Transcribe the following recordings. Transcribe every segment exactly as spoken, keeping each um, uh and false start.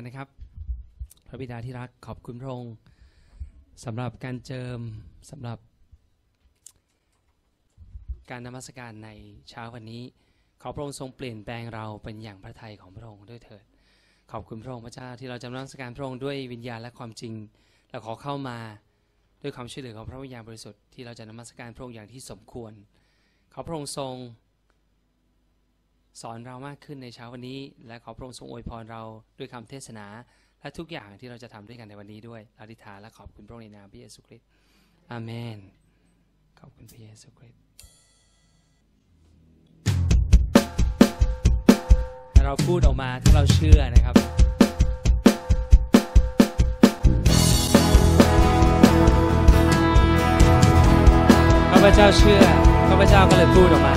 กันนะครับพระบิดาที่รักขอบคุณพระองค์สำหรับการเจิมสำหรับการนมัสการในเช้าวันนี้ขอพระองค์ทรงเปลี่ยนแปลงเราเป็นอย่างพระทัยของพระองค์ด้วยเถิดขอบคุณพระองค์พระเจ้าที่เราจะนมัสการพระองค์ด้วยวิญญาณและความจริงและขอเข้ามาด้วยความช่วยเหลือของพระวิญญาณบริสุทธิ์ที่เราจะนมัสการพระองค์อย่างที่สมควรขอพระองค์ทรงสอนเรามากขึ้นในเช้าวันนี้และขอพระองค์ทรงอวยพรเราด้วยคำเทศนาและทุกอย่างที่เราจะทำด้วยกันในวันนี้ด้วยอธิษฐานและขอบคุณพระองค์ในนามพระเยซูคริสต์อาเมนขอบคุณพระเยซูคริสต์เราพูดออกมาถ้าเราเชื่อนะครับข้าพเจ้าเชื่อข้าพเจ้าก็เลยพูดออกมา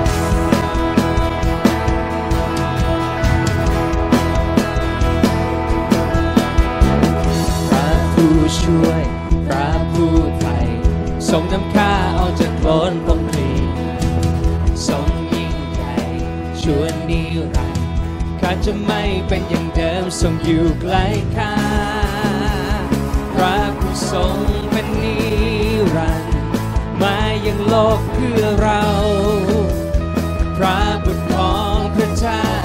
พระผู้ช่วยพระผู้ไถ่ทรงนำข้าออกจากโคลนพงศ์รีทรงยิ่งใหญ่ชั่วนิรันดร์ข้าจะไม่เป็นอย่างเดิมทรงอยู่ใกล้ข้าพระผู้ทรงเป็นนิรันดร์มายังโลกเพื่อเราพระบุตรของพระเจ้า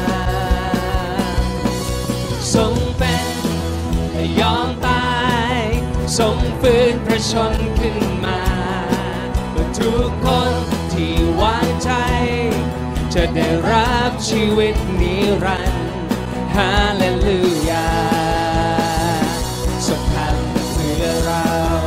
ทรงเป็นและยอมตายทรงฟื้นพระชนขึ้นมาเพื่อทุกคนที่วางใจจะได้รับชีวิตนิรันดร์ฮาเลลูยาทรงทำเพื่อเรา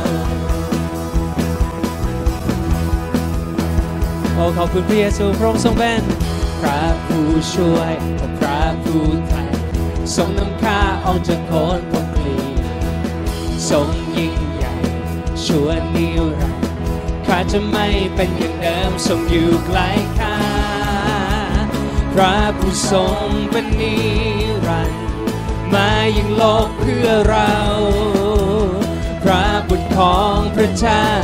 โอ้ขอบคุณพระเยซูพระองค์ทรงเป็นพระผู้ช่วยพระผู้ไถ่ทรงนำข้าออกจากโคลนพงศ์รีทรงยิ่งใหญ่ชั่วนิรันดร์ข้าจะไม่เป็นอย่างเดิมทรงอยู่ใกล้ข้าพระผู้ทรงเป็นนิรันดร์มายังโลกเพื่อเราพระบุตรของพระเจ้า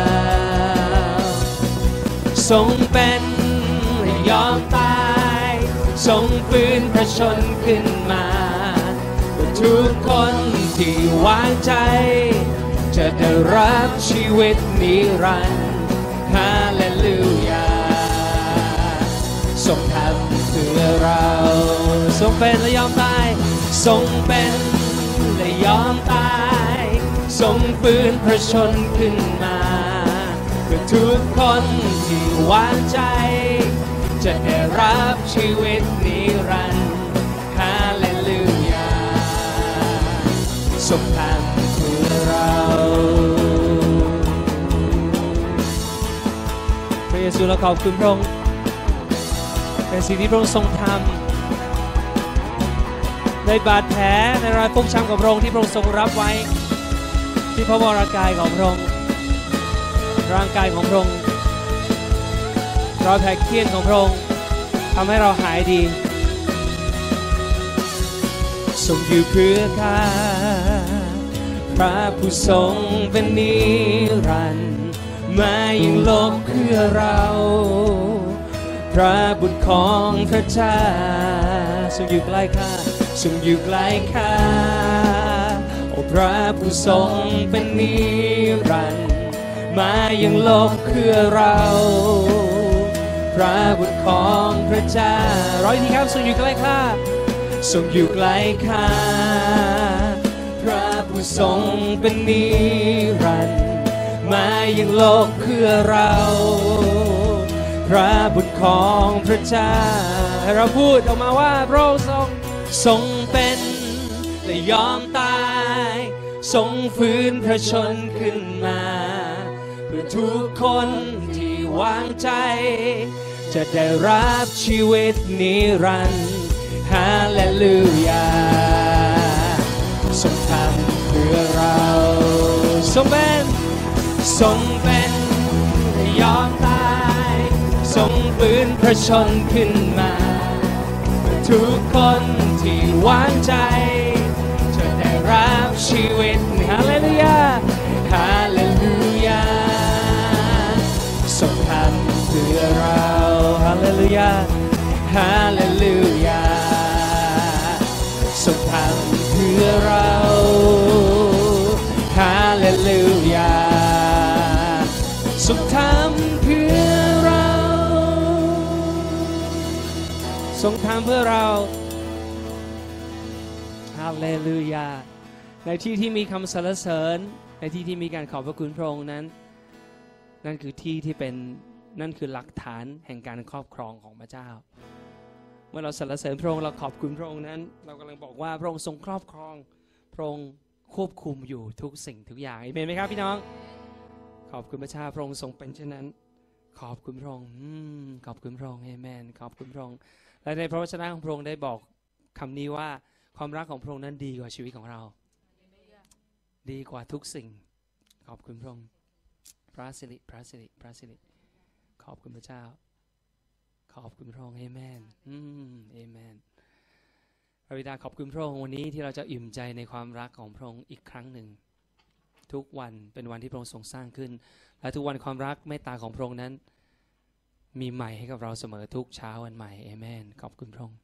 ทรงเป็นและยอมตายทรงฟื้นพระชนขึ้นมาเพื่อทุกคนที่วางใจจะได้รับชีวิตนิรันดร์ฮาเลลูยาทรงทำเพื่อเราทรงเป็นและยอมตายทรงเป็นและยอมตายทรงฟื้นพระชนขึ้นมาเพื่อทุกคนที่วางใจจะได้รับชีวิตนิรันดร์ฮาเลลูยาทรงทำเพื่อเราพระเยซูเราขอบคุณพระองค์เป็นสิ่งที่พระองค์ทรงทำในบาดแผลในรอยฟกช้ำของพระองค์ที่พระองค์ทรงรับไว้ที่พระวรากายของพระองค์ร่างกายของพระองค์รอยแผลเคี้ยนของพระองค์ทำให้เราหายดีทรงอยู่เพื่อข้าพระผู้ทรงเป็นนิรันดร์มายังโลกเพื่อเราพระบุตรของพระเจ้าทรงอยู่ใกล้ข้าทรงอยู่ใกล้ข้าโอ้พระผู้ทรงเป็นนิรันดร์มายังโลกเพื่อเราพระบุตรของพระเจ้าร้อยทีครับทรงอยู่ใกล้ข้าทรงอยู่ใกล้ข้าพระผู้ทรงเป็นนิรันดร์มายังโลกเพื่อเราพระบุตรของพระเจ้าให้เราพูดออกมาว่าพระองค์ทรงทรงเป็นและยอมตายทรงฟื้นพระชนขึ้นมาเพื่อทุกคนที่วางใจจะได้รับชีวิตนิรันดร์ฮาเลลูยาทรงทำเพื่อเราทรงเป็นทรงเป็นและยอมตายทรงฟื้นพระชนขึ้นมาเพื่อทุกคนที่วางใจจะได้รับชีวิตฮาเลลูยาฮาเลลูยาทรงทำเพื่อเราฮาเลลูยาฮาเลลูยาทรงทำทรงทำเพื่อเราฮาเลลูยาในที่ที่มีคำสรรเสริญในที่ที่มีการขอบพระคุณพระองค์นั้นนั่นคือที่ที่เป็นนั่นคือหลักฐานแห่งการครอบครองของพระเจ้าเมื่อเราสรรเสริญพระองค์เราขอบคุณพระองค์นั้นเรากำลังบอกว่าพระองค์ทรงครอบครองพระองค์ควบคุมอยู่ทุกสิ่งทุกอย่างเห็นไหมครับพี่น้องขอบคุณพระเจ้าพระองค์ทรงเป็นเช่นนั้นขอบคุณพระองค์ขอบคุณพระองค์เอเมนขอบคุณพระองค์และในพระวจนะของพระองค์ได้บอกคำนี้ว่าความรักของพระองค์นั้นดีกว่าชีวิตของเราดีกว่าทุกสิ่งขอบคุณพระองค์พระสิริพระสิริพระสิริขอบคุณพระเจ้าขอบคุณพระองค์เอเมนอืมเอเมนพระบิดาขอบคุณพระองค์วันนี้ที่เราจะอิ่มใจในความรักของพระองค์อีกครั้งหนึ่งทุกวันเป็นวันที่พระองค์ทรงสร้างขึ้นและทุกวันความรักเมตตาของพระองค์นั้นมีใหม่ให้กับเราเสมอทุกเช้าวันใหม่เอเมนขอบคุณพระองค์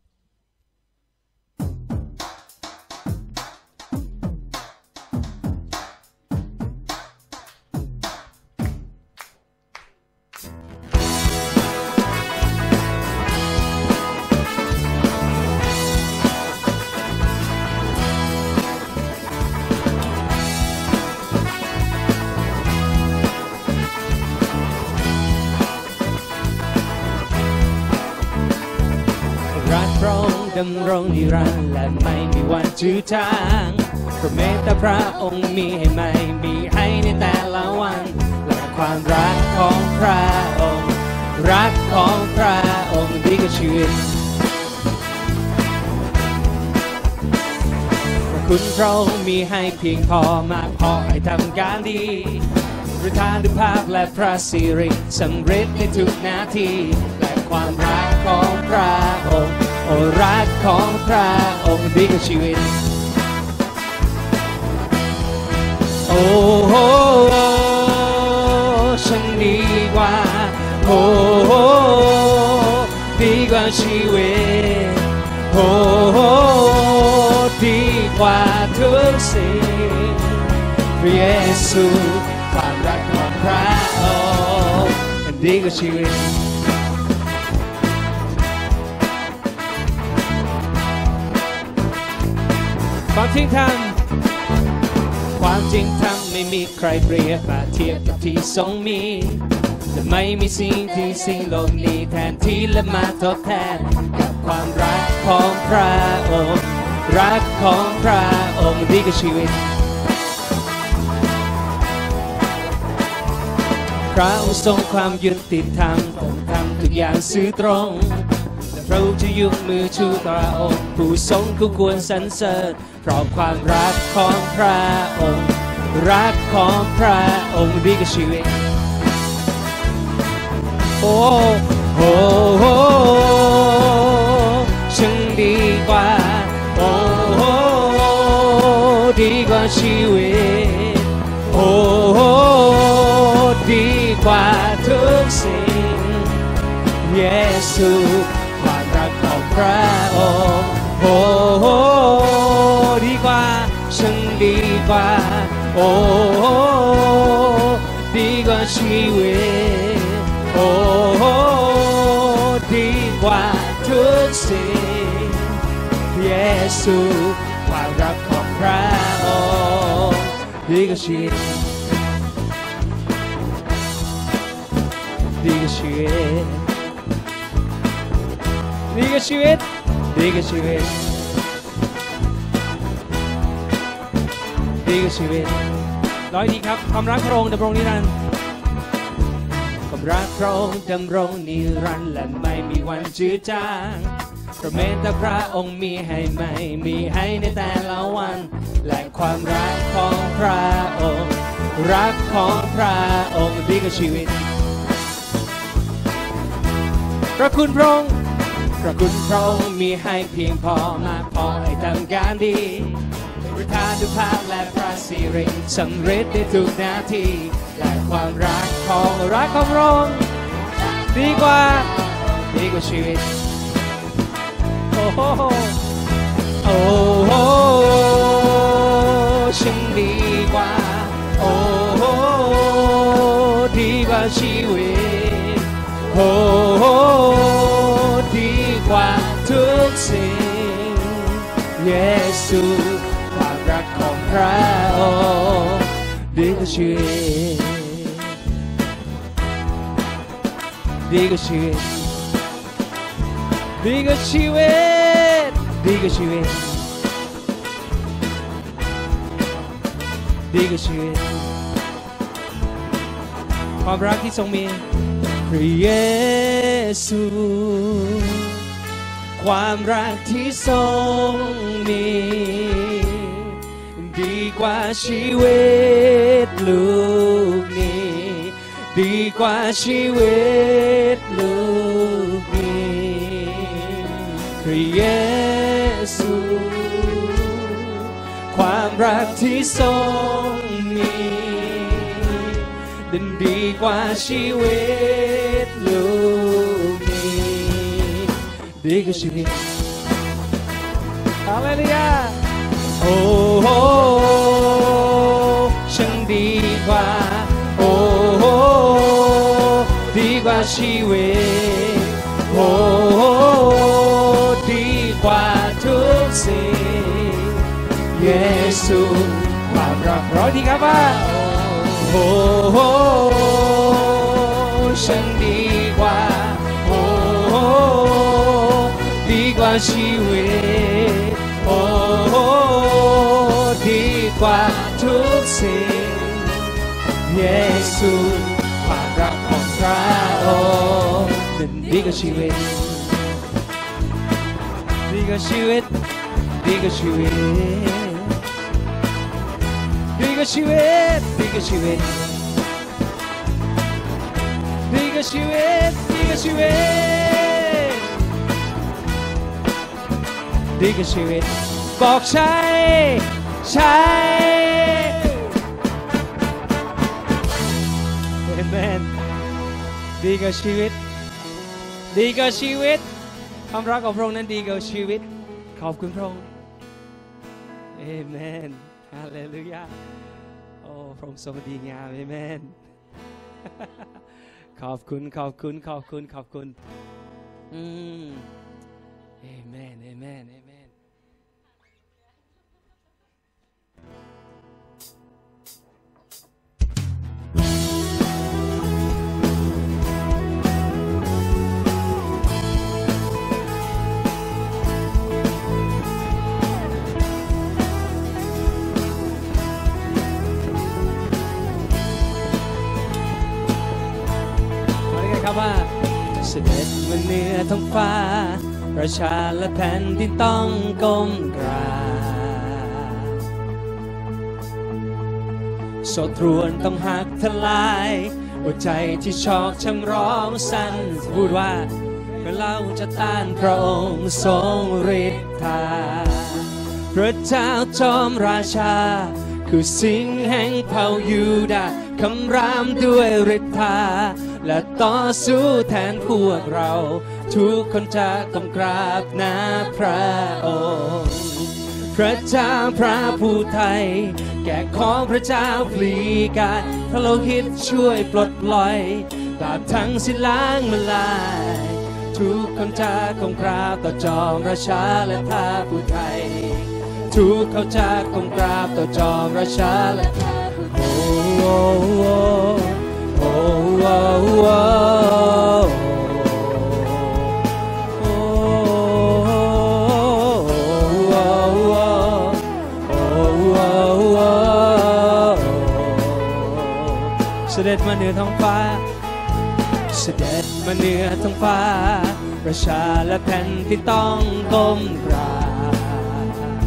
ดำรงนิรันดร์และไม่มีวันจืดจางพระเมตตาพระองค์มีให้ไม่มีให้ในแต่ละวันและความรักของพระองค์รักของพระองค์ดีกว่าชีวิตคุณพระองค์มีให้เพียงพอมากพอให้ทำการดีประทานด้วยภาพและพระสิริสำเร็จในทุกนาทีและความรักของพระองค์โอ้รักของพระองค์ดีกว่าชีวิตโอ้โหฉันดีกว่าโอ้โหดีกว่าชีวิตโอ้โหดีกว่าทุกสิ่งพระเยซูความรักของพระองค์ดีกว่าชีวิตความจริงธรรมความจริงธรรมไม่มีใครเปรียบเทียบกับที่ทรงมีและไม่มีสิ่งที่สิ่งโลกนี้แทนที่และมาทดแทนกับความรักของพระองค์รักของพระองค์ดีกว่าชีวิตพระองค์ทรงความยุติธรรมต้องทำทุกอย่างซื่อตรงพระองค์จะยกมือชูพระองค์ผู้ทรงคู่ควรสรรเสริญเพราะความรักของพระองค์รักของพระองค์ดีกว่าชีวิตโอ้โหฉันดีกว่าโอ้โหดีกว่าชีวิตโอ้โหดีกว่าทุกสิ่งเยซูความรักของพระองค์โอ้โหดีกว่าฉันดีกว่าโอ้โหดีกว่าชีวิตโอ้โหดีกว่าทุกสิ่งเยซูความรักของพระองค์ดีกว่าชีวิตดีกว่าชีวิตดีกว่าชีวิตดีกว่าชีวิตดีกว่าชีวิตร้อยทีครับความรักพระองค์ดำรงนิรันดร์ความรักพระองค์ดำรงนิรันดร์และไม่มีวันจืดจางพระเมตตาพระองค์มีให้ไม่มีให้ในแต่ละวันและความรักของพระองค์รักของพระองค์ดีกว่าชีวิตพระคุณพระองค์พระคุณพระองค์มีให้เพียงพอมากพอให้ทำการดีประทานด้วยภาพและพระสิริสำเร็จในทุกนาทีและความรักของรักของพระองค์ดีกว่าดีกว่าชีวิตโอ้โหโอ้โหฉันดีกว่าโอ้โหดีกว่าชีวิตโอ้โหดีกว่าเยซูความรักของพระองค์ดีกว่าชีวิตดีกว่าชีวิตดีกว่าชีวิตดีกว่าชีวิตดีกว่าชีวิตความรักที่ทรงมีพระเยซูความรักที่ทรงมีดีกว่าชีวิตลูกนี้ดีกว่าชีวิตลูกนี้พระเยซูความรักที่ทรงมีดันดีกว่าชีวิตลูกนี้ดีกว่าชีวิตฮาเลลูยาโอ้โหฉันดีกว่าโอ้โหดีกว่าชีวิตโอ้โหดีกว่าทุกสิ่งเยซูความรักร้อยดีครับว่าโอ้โหฉันดีกว่าโอ้โหดีกว่าชีวิตโอ้โหดีกว่าทุกสิ่งเยซูความรักของพระองค์นั้นดีกว่าชีวิตดีกว่าชีวิตดีกว่าชีวิตดีกว่าชีวิตดีกว่าชีวิตดีกว่าชีวิตดีกว่าชีวิตดีกว่าชีวิตบอกใช่ใช่เอเมนดีกว่าชีวิตดีกว่าชีวิตความรักของพระองค์นั้นดีกว่าชีวิตขอบคุณพระองค์เอเมนฮาเลลูยาโอ้พระองค์ทรงดีงามเอเมนขอบคุณขอบคุณขอบคุณขอบคุณอืมเอเมนเอเมนเอเมนว่าเสด็จมาเหนือท้องฟ้าประชาและแผ่นที่ต้องก้มกราบโสตรวนต้องหักทลายหัวใจที่ชอกช้ำร้องสั่นพูดว่าเราจะต้านพระองค์ทรงฤทธาพระเจ้าจอมราชาคือสิงห์แห่งเผ่ายูดาห์คำรามด้วยฤทธาและต่อสู้แทนพวกเราทุกคนจะต้องกราบหน้าพระองค์พระเจ้าพระผู้ไทยแก่ของพระเจ้าพลีกายพระโลหิตช่วยปลดปล่อยบาปทั้งสิ้นล้างมาลายทุกคนจะต้องกราบต่อจอมราชาและพระผู้ไทยทุกเขาจะต้องกราบต่อจอมราชาและพระผู้ไทยโอ้โอ้โอ้โอ้เสด็จมาเหนือท้องฟ้าเสด็จมาเหนือท้องฟ้าประชาและแผ่นที่ต้องก้มกราบ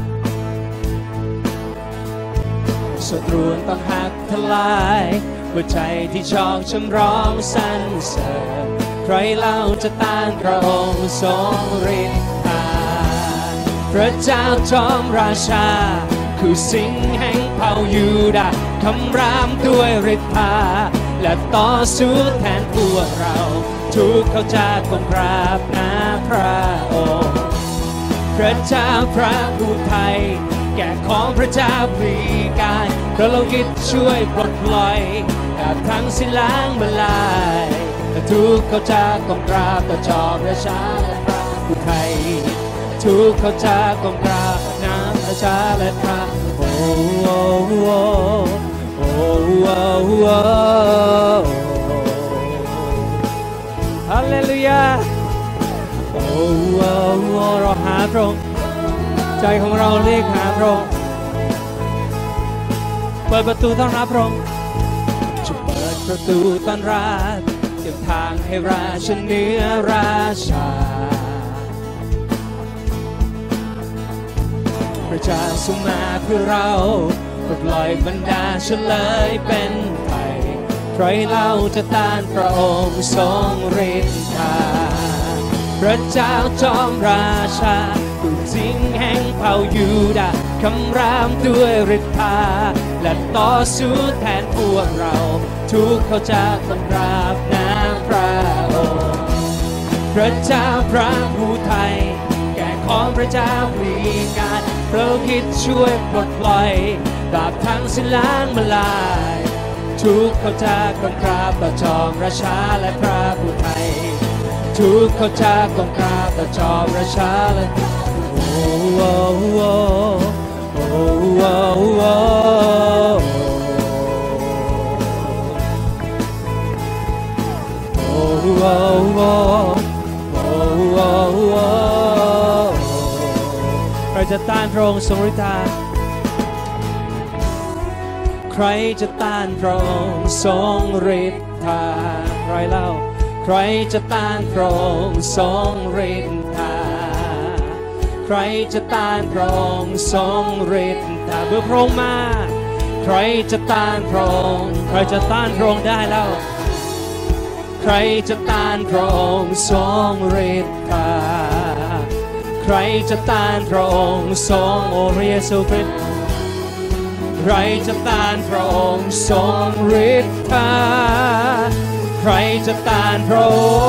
ศัตรูต้องหักทลายหัวใจที่ชอกช้ำร้องสรรเสริญใครเล่าจะต้านพระองค์ทรงฤทธาพระเจ้าจอมราชาคือสิงห์แห่งเผ่ายูดาห์คำรามด้วยฤทธาและต่อสู้แทนพวกเราทุกเขาจะก้มกราบหน้าพระองค์พระเจ้าพระผู้ไทยแก่ของพระเจ้าพลีกายพระโลหิตช่วยปลดปล่อยบาปทั้งสิ้นล้างมาลายและทุกเขาจะก้มกราบต่อจอมราชาและพระผู้ไทยทุกเขาจะก้มกราบน้ำพระชาและพระโอ้โอ้โอ้โอ้โอ้โอ้ฮาเลลูยาโอ้โอ้โอ้เราหาพระองค์ใจของเราเรียกหาพระองค์เปิดประตูต้อนรับพระองค์จะเปิดประตูต้อนรับเตรียมทางให้ราชเหนือราชาพระเจ้าทรงมาเพื่อเราปลดปล่อยบรรดาเฉลยเป็นไทยใครเล่าจะต้านพระองค์ทรงฤทธาพระเจ้าจอมราชาผู้จริงแห่งเผ่ายูดาห์คำรามด้วยฤทธาและต่อสู้แทนพวกเราทุกเขาจะต้อนรับน้ำพระองค์พระเจ้าพระผู้ไทยแก่ของพระเจ้าปลีกาพระคิดช่วยปลดปล่อยบาปทั้งสิ้นล้างมาลายทุกเขาจะกองกราบต่อจอมราชาและพระผู้ไทยทุกเขาจะกองกราบต่อจอมราชาและโอ้โอ้โอ้โอ้โอ้โอ้โอ้โอ้โอ้โอ้โอ้โอ้ใครจะต้านพระองค์ทรงฤทธาใครจะต้านพระองค์ทรงฤทธาใครเล่าใครจะต้านพระองค์ทรงฤทธาใครจะต้านพระองค์ทรงฤทธาเมื่อพระองค์มาใครจะต้านพระองค์ใครจะต้านพระองค์ได้แล้วใครจะต้านพระองค์ทรงฤทธาใครจะต้านพระองค์ทรงโอพระเยซูคริสต์ใครจะต้านพระองค์ทรงฤทธาใครจะต้านพระ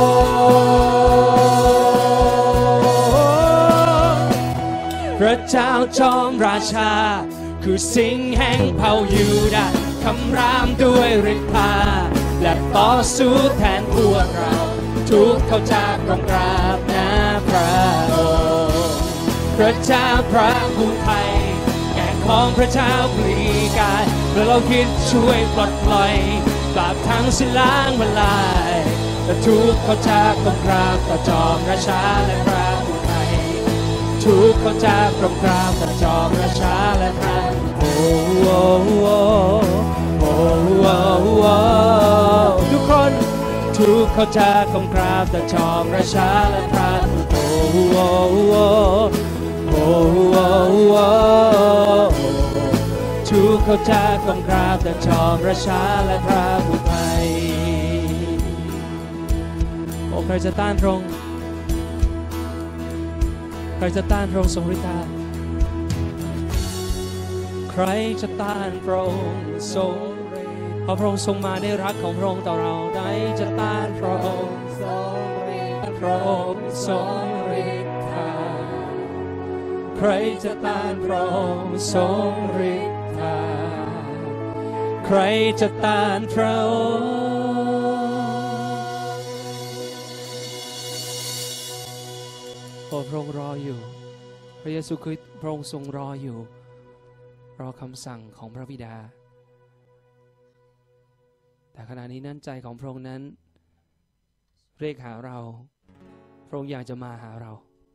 องค์พระเจ้าจอมราชาคือสิงห์แห่งเผ่ายูดาห์คำรามด้วยฤทธาและต่อสู้แทนพวกเราทุกเขาจะกองกราบหน้าพระองค์พระเจ้าพระผู้ไทยแก่ของพระเจ้าปลีกายเมื่อเราคิดช่วยปลดปล่อยบาปทั้งสิ้นล้างมาลายและทุกเขาจะกองกราบต่อจอมราชาและพระผู้ไทยทุกเขาจะกองกราบต่อจอมราชาและพระโอ้โอ้โอ้โอ้โอ้โอ้ทุกคนทุกเขาจะกองกราบต่อจอมราชาและพระโอ้โอ้โอ้โอ้โอ้โอ้ทุกเขาจะกองกราบต่อจอมราชาและพระผู้ไทยโอ้ใครจะต้านพระองค์ใครจะต้านพระองค์ทรงฤทธาใครจะต้านพระองค์ทรงเพราะพระองค์ทรงมาในรักของพระองค์ต่อเราได้จะต้านพระองค์ทรงฤทธาพระองค์ทรงฤทธาใครจะต้านพระองค์ทรงฤทธาใครจะต้านพระองค์โอ้พระองค์รออยู่พระเยซูคริสต์พระองค์ทรงรออยู่รอคำสั่งของพระบิดาแต่ขณะนี้นั้นใจของพระองค์นั้นเรียกหาเราพระองค์อยากจะมาหาเรา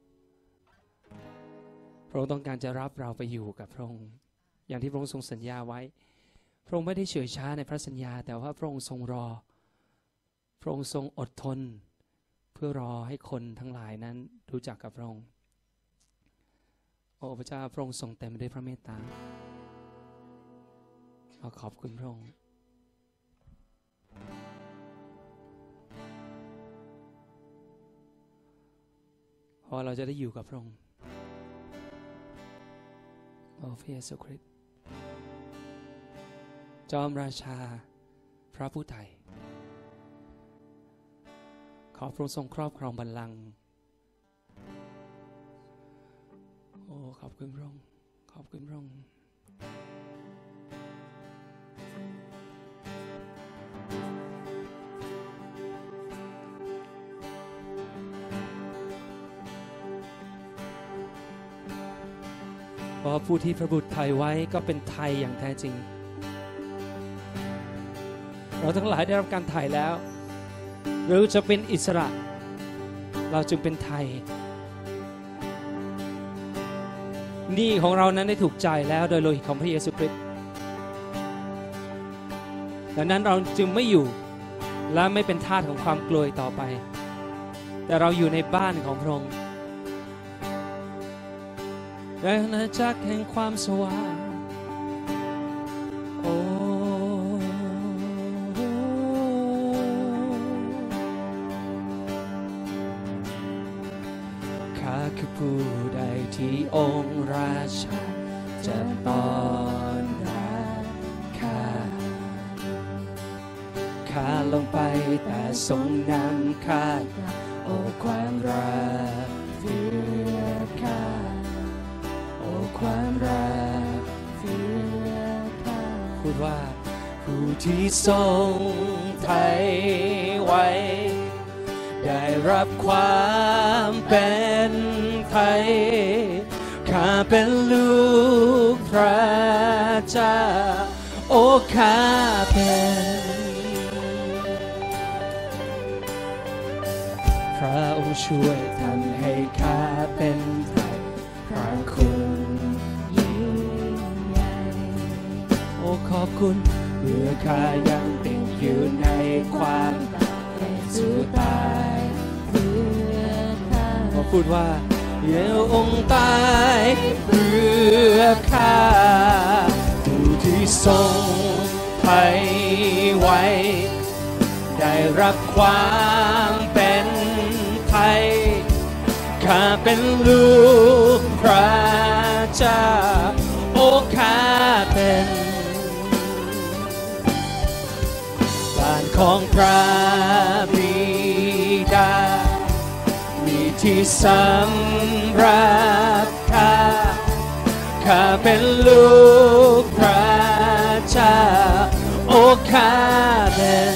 พระองค์ต้องการจะรับเราไปอยู่กับพระองค์อย่างที่พระองค์ทรงสัญญาไว้พระองค์ไม่ได้เฉื่อยช้าในพระสัญญาแต่ว่าพระองค์ทรงรอพระองค์ทรงอดทนเพื่อรอให้คนทั้งหลายนั้นรู้จักกับพระองค์โอ้พระเจ้าพระองค์ทรงเต็มด้วยพระเมตตาเราขอบคุณพระองค์เพราะเราจะได้อยู่กับพระองค์โอ้พระเยซูคริสต์จอมราชาพระผู้ไทยขอพระองค์ทรงครอบครองบัลลังก์โอ้ขอบคุณพระองค์ขอบคุณพระองค์เพราะผู้ที่พระบุตรไถ่ไว้ก็เป็นไทยอย่างแท้จริงเราทั้งหลายได้รับการไถ่แล้วเราจะเป็นอิสระเราจึงเป็นไทยหนี้ของเรานั้นได้ถูกจ่ายแล้วโดยโลหิตของพระเยซูคริสต์ดังนั้นเราจึงไม่อยู่และไม่เป็นทาสของความกลัวต่อไปแต่เราอยู่ในบ้านของพระองค์ในอาณาจักรแห่งความสว่างโอ้ข้าคือผู้ใดที่องค์ราชาจะต้อนรับข้าข้าลงไปแต่ทรงนำข้าโอ้ความรักเพื่อข้าโอ้ความรักเพื่อข้าพูดว่าผู้ที่ทรงไถ่ไว้ได้รับความเป็นไทยข้าเป็นลูกพระเจ้าโอ้ข้าเป็นพระองค์ช่วยทำให้ข้าเป็นไทยพระคุณยิ่งใหญ่โอ้ขอบคุณเมื่อข้ายังติดอยู่ในความสุดตายเพื่อข้าขอพูดว่าเยซูองค์ตายเพื่อข้าผู้ที่ทรงไถ่ไว้ได้รับความเป็นไทยข้าเป็นลูกพระเจ้าโอ้ข้าเป็นบ้านของพระบิดามีที่สำหรับข้าข้าเป็นลูกพระเจ้าโอ้ข้าเป็น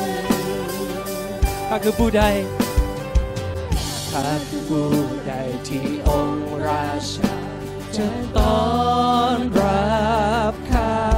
ข้าคือผู้ใดข้าคือผู้ใดที่องค์ราชาจะต้อนรับข้า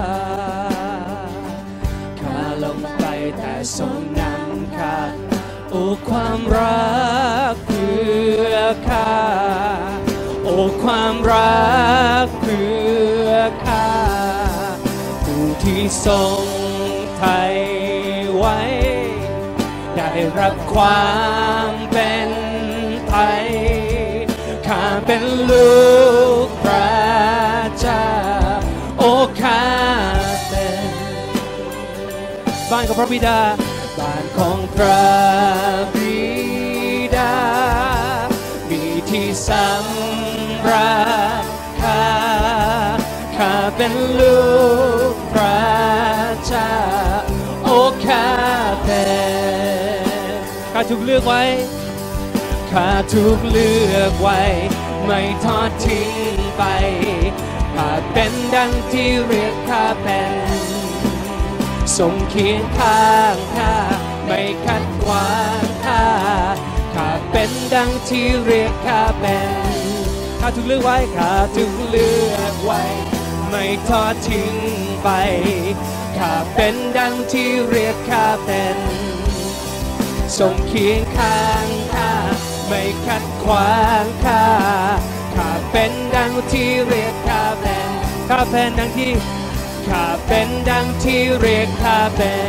ข้าลงไปแต่ทรงนำข้าโอ้ความรักเพื่อข้าโอ้ความรักเพื่อข้าผู้ที่ทรงไถ่ไว้ได้รับความเป็นไทยข้าเป็นลูกพระเจ้าโอ้ข้าเป็นบ้านของพระบิดาบ้านของพระบิดามีที่สำหรับข้าข้าเป็นลูกพระเจ้าโอ้ข้าเป็นข้าถูกเลือกไว้ข้าถูกเลือกไว้ไม่ทอดทิ้งไปข้าเป็นดังที่เรียกข้าเป็นทรงเคียงข้างข้าไม่ขัดขวางข้าข้าเป็นดังที่เรียกข้าเป็นข้าถูกเลือกไว้ข้าถูกเลือกไว้ไม่ทอดทิ้งไปข้าเป็นดังที่เรียกข้าเป็นทรงเคียงข้างข้าไม่ขัดขวางข้าข้าเป็นดังที่เรียกข้าเป็นข้าเป็นดังที่ข้าเป็นดังที่เรียกข้า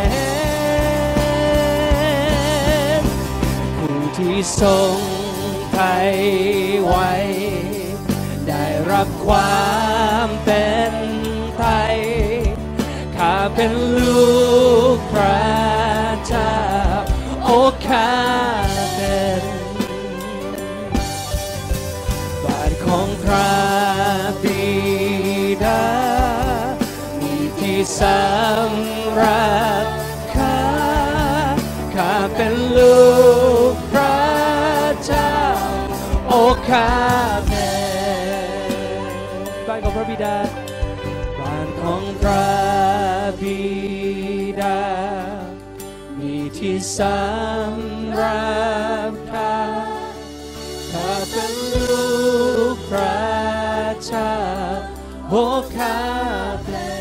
เป็นผู้ที่ทรงไถ่ไว้ได้รับความเป็นไทยข้าเป็นลูกพระเจ้าโอ้ข้าเป็นบ้านของพระบิดามีที่สำหรับข้าข้าเป็นลูกพระเจ้าโอ้ข้าเป็นบ้านของพระบิดาบ้านของพระบิดามีที่สำหรับข้าข้าเป็นลูกพระเจ้าโอ้ข้าเป็น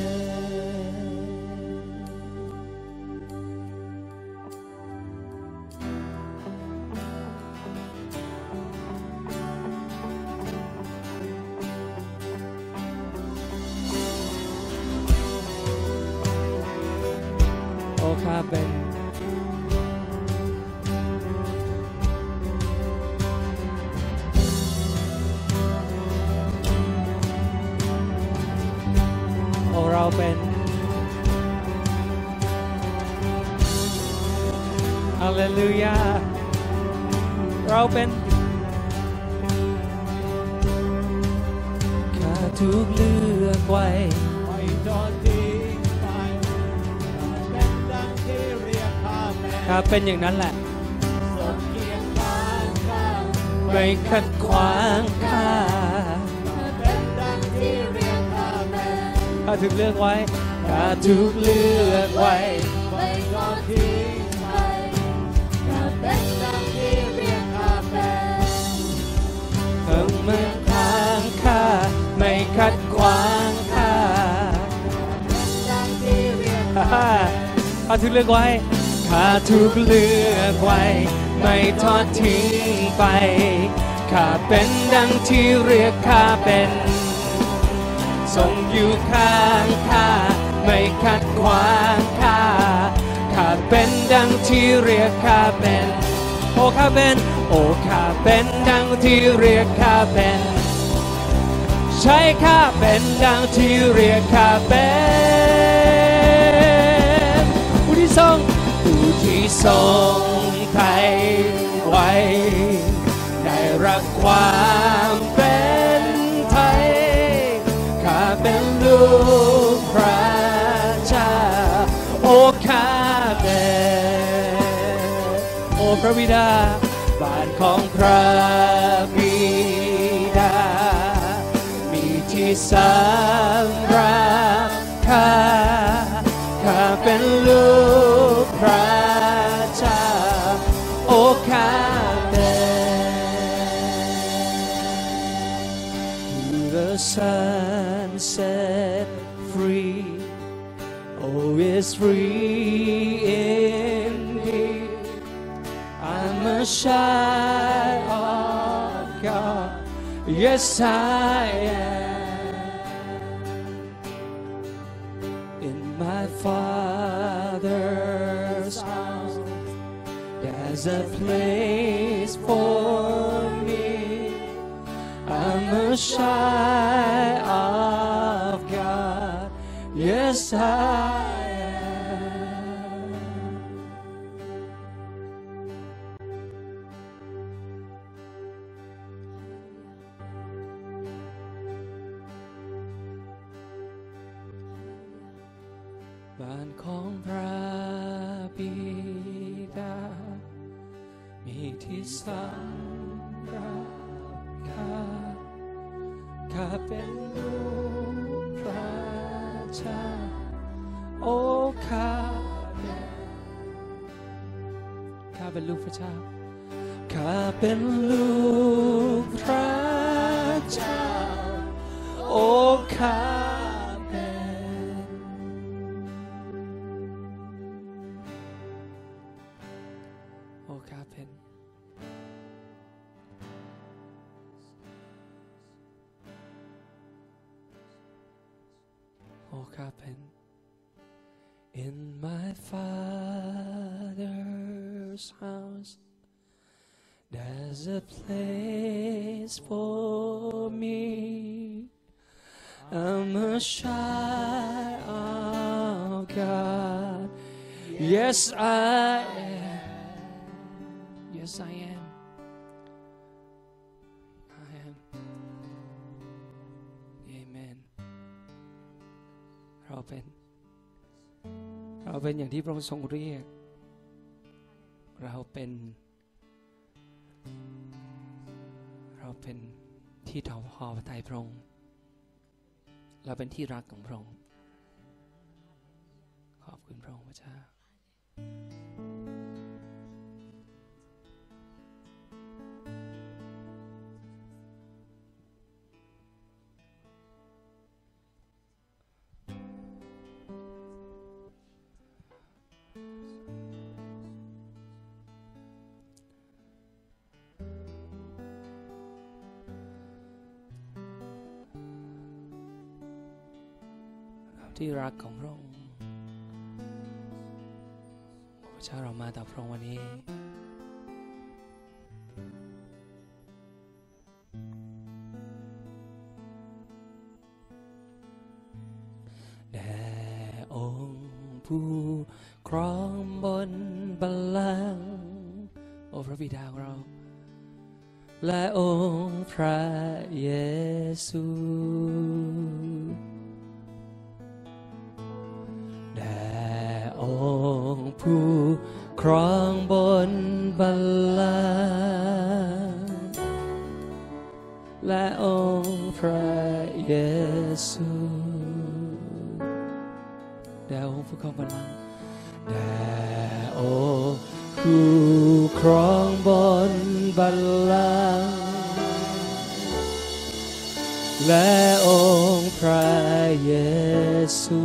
โอ้ข้าเป็นเราเป็นฮาเลลูยาเราเป็นข้าถูกเลือกไว้ไม่ทอดทิ้งไปเป็นดังที่เรียกข้าเป็นข้าเป็นอย่างนั้นแหละสดเกียงข้างข้าไม่ขัดขวางข้าเป็นดังที่เรียกข้าเป็นข้าถูกเลือกไว้ข้าถูกเลือกไว้ไม่ทอดทิ้งไปข้าเป็นดังที่เรียกข้าเป็นข้าไม่ทางข้าไม่ขัดขวางข้าเป็นดังที่เรียกข้าข้าถูกเลือกไว้ข้าถูกเลือกไว้ไม่ทอดทิ้งไปข้าเป็นดังที่เรียกข้าเป็นทรงอยู่ข้างข้าไม่ขัดขวางข้าข้าเป็นดังที่เรียกข้าเป็นโอ้ข้าเป็นโอ้ข้าเป็นดังที่เรียกข้าเป็นใช่ข้าเป็นดังที่เรียกข้าเป็นผู้ที่ทรงผู้ที่ทรงไถ่ไว้ได้รับความเป็นไทยข้าเป็นลูกพระโอ้ข้าเป็นโอ้พระบิดาบ้านของพระบิดามีที่สำหรับข้าข้าเป็นลูกพระเจ้าโอ้ข้าเป็น Who the Son set free Oh, is free indeed. I'm a child of God. Yes, I am. In my Father's house, there's a place for me. I'm a child of God. Yes, I am.บ้านของพระบิดามีที่สำหรับข้าข้าเป็นลูกพระโอ้ข้าข้าเป็นลูกพระเจ้าข้าเป็นลูกพระเจ้าโอ้ข้าเป็นโอ้ข้าเป็นโอ้ข้าเป็น In my Father's house there's a place for me I'm a child of God Yes I am Yes I am I am Amen เราเป็นเราเป็นอย่างที่พระองค์ทรงเรียกเราเป็นเราเป็นที่ถวายพระทัยพระองค์เราเป็นที่รักของพระองค์ขอบคุณพระองค์พระเจ้าที่รักของพระองค์พระเจ้าเรามาต่อพระองค์วันนี้แด่องค์ผู้ครองบนบัลลังก์โอ้พระบิดาของเราและองค์พระเยซูแด่องค์ผู้ครองบนบัลลังก์และองค์พระเยซูแด่องค์ผู้ครองบัลลังก์แด่องค์ผู้ครองบนบัลลังก์และองค์พระเยซู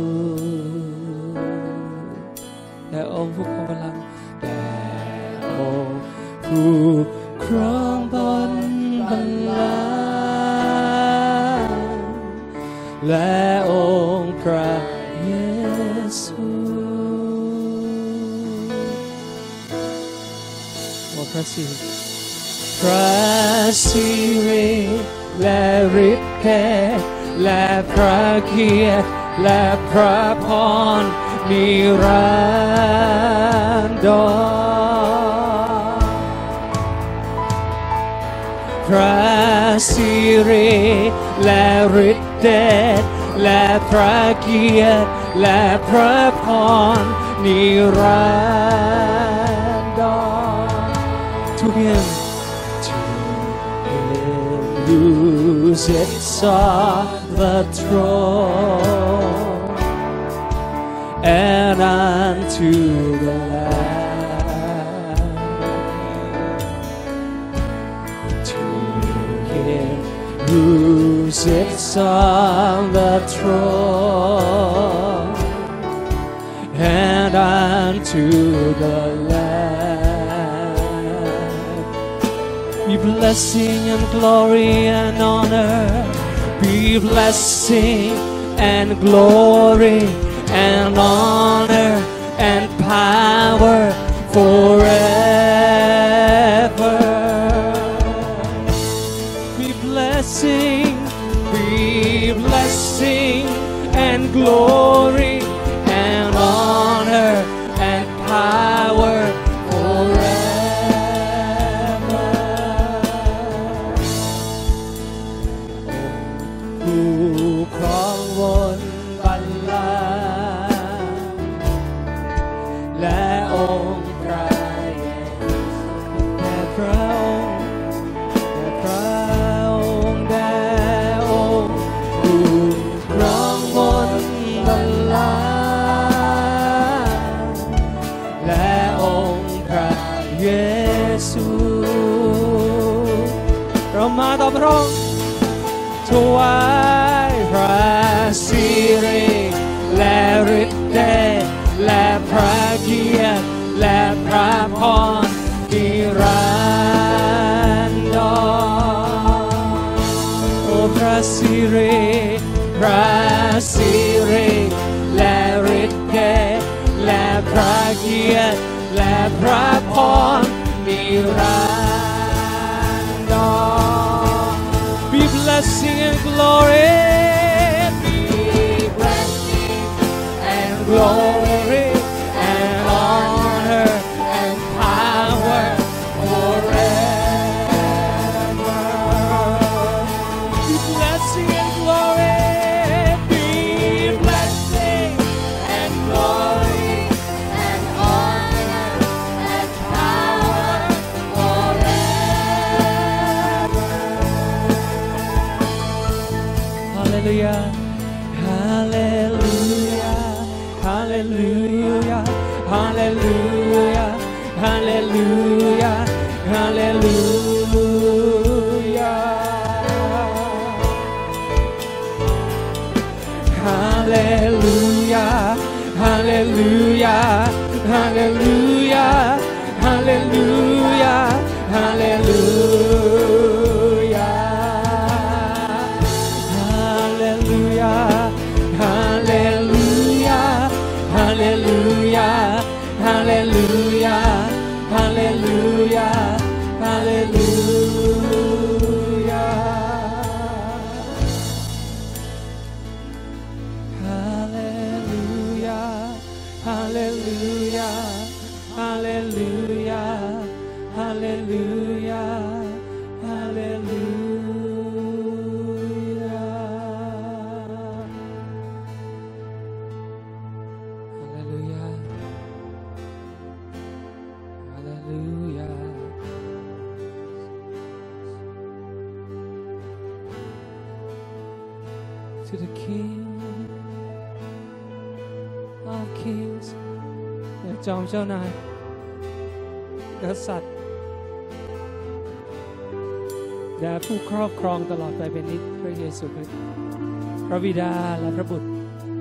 แด่องค์ผู้ครองบัลลังก์แด่องค์ผู้ครองบนบัลลังก์และองค์พระเยซูพระสิริพระสิริและฤทธิ์เดชและพระเกียรติและพระพรนิรันดรพระสิริและฤทธิ์เดชและพระเกียรติและพระพรนิรันดรTo him, to him who sits on the throne, and unto the Lamb, to him who sits on the throne, and unto the Lamb.Be blessing and glory and honor, be blessing and glory and honor and power forever. Be blessing, be blessing and glory and honor and power forever.ผู้ครองบนบัลลังก์และองค์พระเยซูแด่พระองค์แด่พระองค์แด่องค์ผู้ครองบนบัลลังก์และองค์พระเยซูเรามาต่อพระองค์ถวายพระสิริและฤทธิ์เดชและพระเกียรติและพระพรนิรันดรโอ้พระสิริพระสิริและฤทธิ์เดชและพระเกียรติและพระพรนิรันดรBe blessing and glory, be blessing and glory and honor and power forever. Be blessing and glory, be blessing and glory and honor and power forever.Hallelujah, hallelujah, hallelujah, hallelujah, hallelujah, hallelujah, hallelujah, hallelujah, hallelujah, hallelujah, hallelujah.Hallelujah, hallelujah. to the King of Kings จอมเจ้านายกษัตริย์แด่ผู้ครอบครองตลอดไปเป็นนิจพระเยซูคริสต์พระบิดาและพระบุตร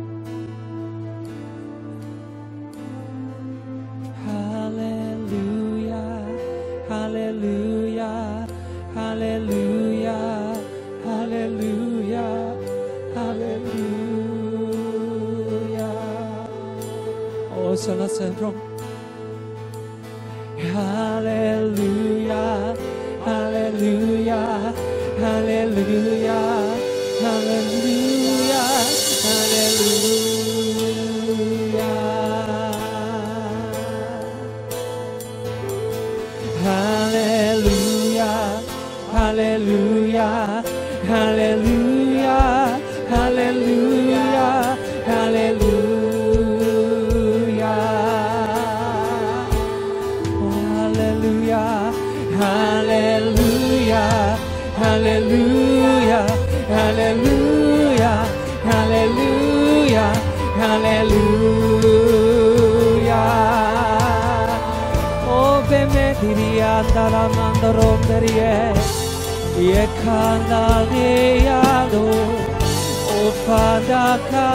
ฮาเลลูยาฮาเลลูยาฮาเลลูยาฮาเลลูยาฮาเลลูยาโอ้สรรเสริญพระองค์ฮาเลลูยาฮาเลลูยาฮาเลลูยาฮาเลลูยาฮาเลลูยาฮาเลลูยาฮาเลลูยาฮาเลลูยาฮาเลลูยาฮาเลลูยาฮาเลลูยาฮาเลลูยาฮาเลลูยาฮาเลลูยาฮาเลลูยาฮาเลลูยาโอเบเมดิริยาตาลามันดารมเดริเอเยคานาเลียโลโอฟาดาคา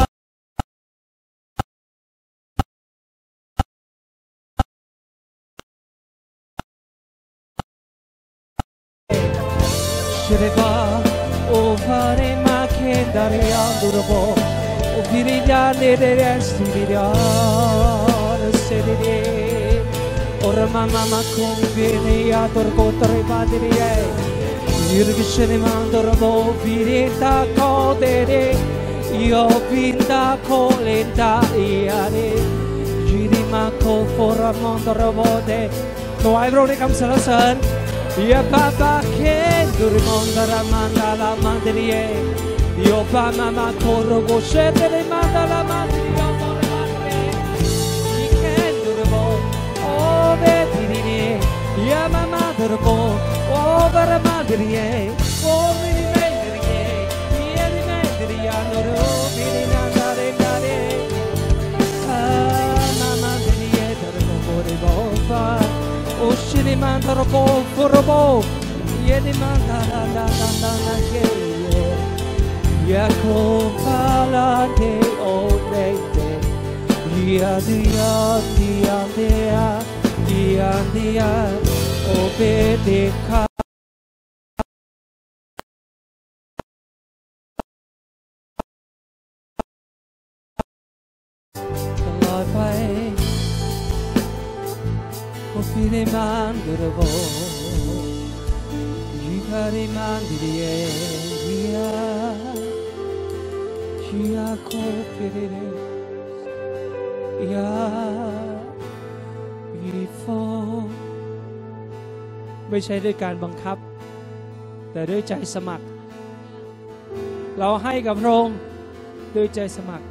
Shireva ovare makendare andurbo opirilla nere stiria sedire ora mama conviene a torcotre padre irgishene mandorbo virita codere io vinta colenta iare girima co fora mandorbo de ถวายพระองค์ในคำสรรเสริญยาปาปาเคนดุริมอนดารามันดาลามันเดรีเอยอปามามาโคโรโกเชเตเรมันดาลามันเดรียโมเรมันเดรียเคนดุริมอนโอเบติริเนยามามาดุริมอนโอเบรมันเดรีเอโอมิริเมนเดรีเอยาริเมนเดรียโนโรมิรินันดาเรนดาเรอามามาเดรีเอดุริมอนโอเรโบฟาโอชินิมันตระโกฟรโบเยนิมันตาลาลาลาลาลาเกยยาโคฟาลาเทโอเดเตยาดิยาดิยาเดียดิยาดิยาโอเบเดคาตลอดไปFine mandorbo, givare mandirie, via, chia copere, ya, vifo ไม่ใช่ด้วยการบังคับแต่ด้วยใจสมัครเราให้กับพระองค์ด้วยใจสมัคร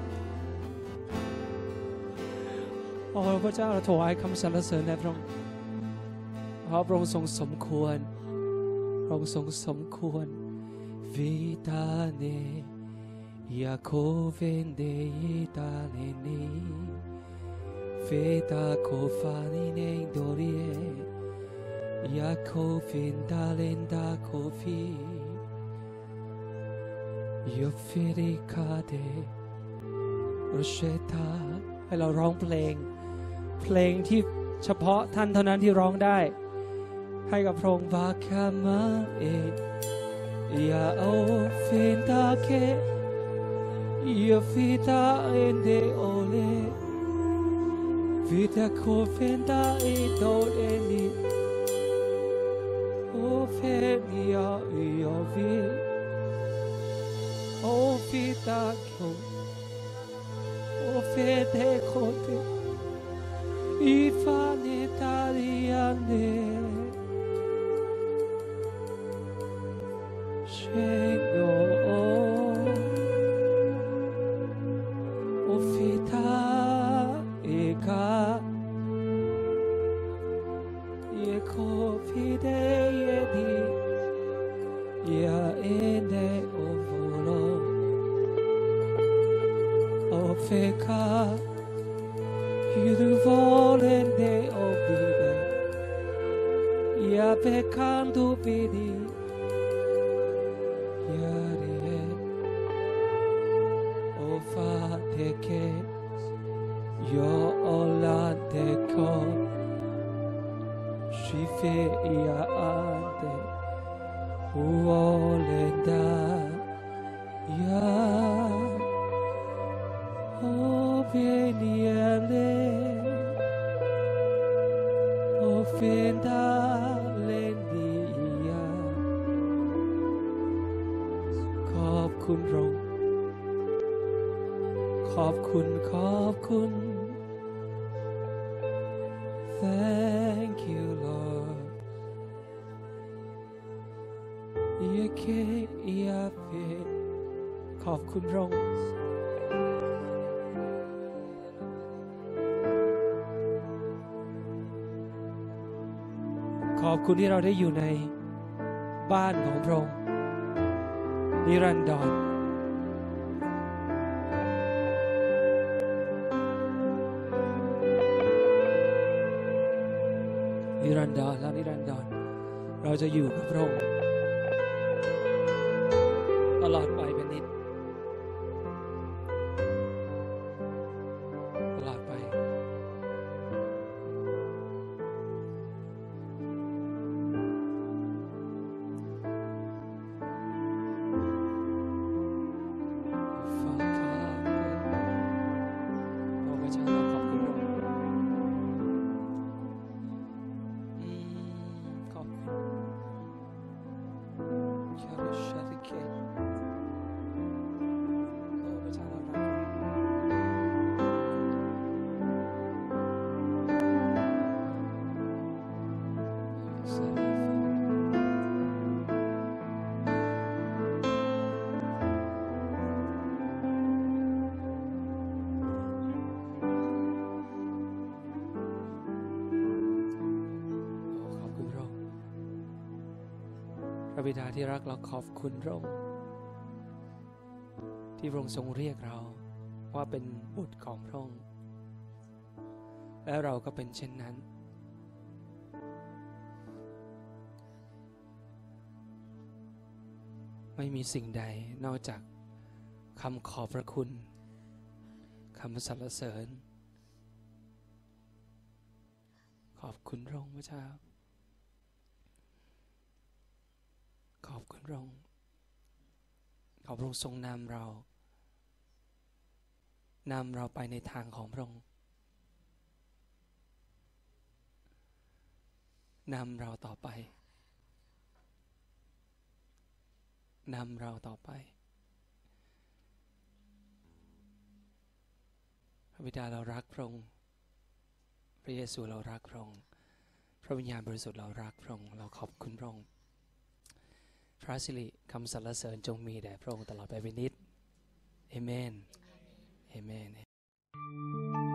โอ้พระเจ้าเราถวายคำสรรเสริญแด่พระองค์เพราะพระองค์ทรงสมควรพระองค์ทรงสมควรวิตาเนยาโคเวนเดยตาเนเนเฟตาโคฟานิเนโดริเอยาโคฟินดาเลนดาโคฟียฟฟิริคาเดโรเชตาให้เราร้องเพลงเพลงที่เฉพาะท่านเท่านั้นที่ร้องได้ให้กับพระองค์บาคามาเอยาโอฟินตาเคยาฟิตาเอนเดโอเลฟิตาโคฟินตาเอโดเอนีโอเฟนียายาฟิโอฟิตาโคโอเฟเดโคเตอีฟาเนตาลิอันเดเชโนโอฟิตาเอกาเยโคฟิเดเยดียาเอเดโอโวโล peccato io tu volente obbedire ia peccando vedi iare o fate che io ho la decor si fe ia ante volenda ia Veniale offenda lendia ขอบคุณพระองค์ขอบคุณขอบคุณ Thank you Lord เยเคยาเพขอบคุณพระองค์ขอบคุณที่เราได้อยู่ในบ้านของพระองค์นิรันดรนิรันดรและนิรันดรเราจะอยู่กับพระองค์ตลอดไปเป็นนิจตลอดไปพระบิดาที่รักเราขอบคุณพระองค์ที่พระองค์ทรงเรียกเราว่าเป็นบุตรของพระองค์และเราก็เป็นเช่นนั้นไม่มีสิ่งใดนอกจากคำขอบพระคุณคำสรรเสริญขอบคุณพระองค์พระเจ้าขอบคุณพระองค์ขอพระองค์ทรงนำเรานำเราไปในทางของพระองค์นำเราต่อไปนำเราต่อไปพระบิดาเรารักพระองค์พระเยซูเรารักพระองค์พระวิญญาณบริสุทธิ์เรารักพระองค์เราขอบคุณพระองค์พระสิริคำสรรเสริญจงมีแด่พระองค์ตลอดไปเป็นนิจเอเมนเอเมน